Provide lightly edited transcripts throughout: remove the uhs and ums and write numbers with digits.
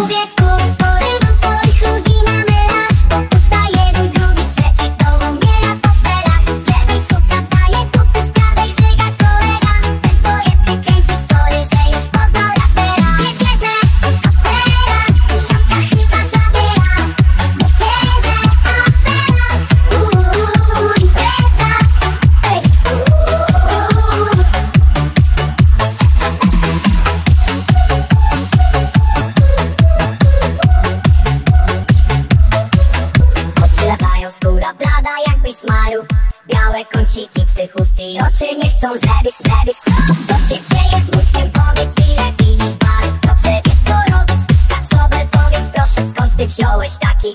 Białe kąciki twych ust i oczy nie chcą, żeby co się dzieje z mózgiem? Powiedz, ile widzisz barw, to przecież co robić? Skaczowe, powiedz proszę, skąd ty wziąłeś taki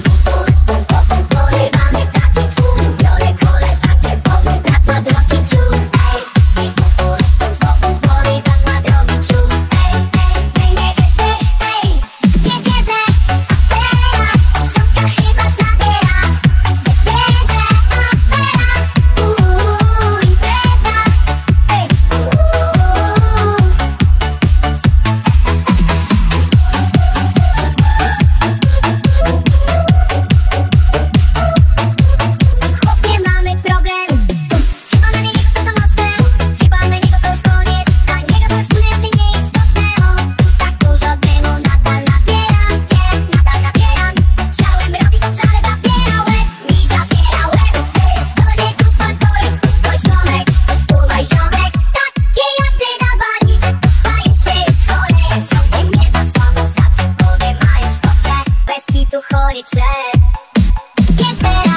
porywamy taki tłum. Biorę koleżankę, bo mój brat ma drogi ciur. Ej, porywam ma drogi ciur. Ej, nie wierzysz? Ej, nie wierzę. Afera, szopka chyba zabiera. Nie wierzę, afera. Impreza. Ej, chłopie, mamy problem. Chyba na niego to za mocne. Chyba na niego to już koniec. Dla niego to już w sumie raczej nieistotne. Tak dużo dymu nadal nabieram. Nadal nabieram. Chciałem robić dobrze, ale zabiera łeb. Mi zabiera łeb. To nie kupa, to jest pusto ziomek. Skumaj ziomek. Takie jazdy na bani, że to staje się już chore. Ciągnie mnie za sobą, znaczy w głowie ma już dobrze. Bez kitu chory czep. Więc teraz